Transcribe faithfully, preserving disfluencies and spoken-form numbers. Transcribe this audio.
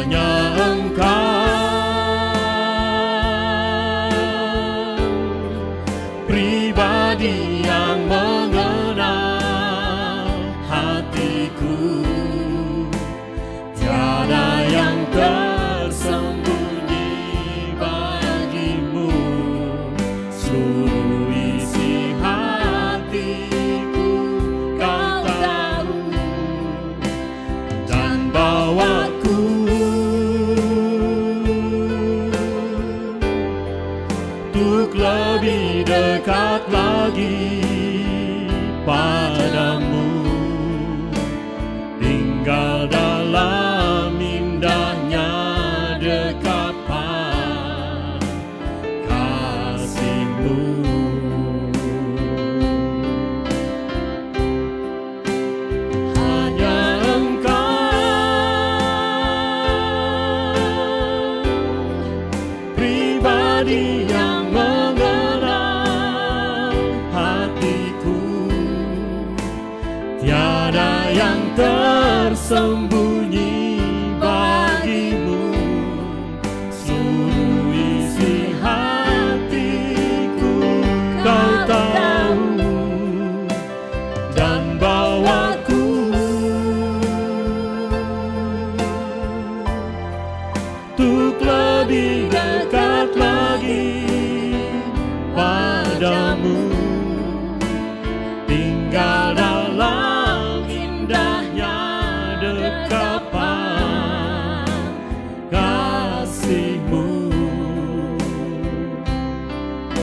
hanya Engkau, pribadi yang mengenal hatiku. Tiada yang tersembunyi bagimu, seluruh isi hatiku Kau tahu, dan bawaku untuk lebih dekat lagi padamu, tinggal dalam indahnya dekapan kasih-Mu. Hanya Engkau, pribadi yang mengenal hatiku. Tiada yang tersembunyi